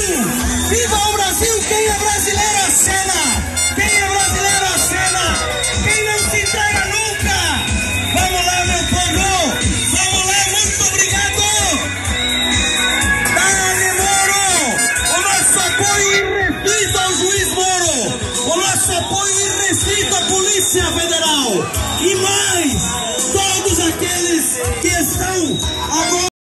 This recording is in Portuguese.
Viva o Brasil! Quem é brasileiro acena! Quem é brasileiro acena! Quem não se entrega nunca! Vamos lá, meu povo! Vamos lá, muito obrigado! Dale, Moro! O nosso apoio irrestrito ao juiz Moro! O nosso apoio irrestrito à Polícia Federal! E mais, todos aqueles que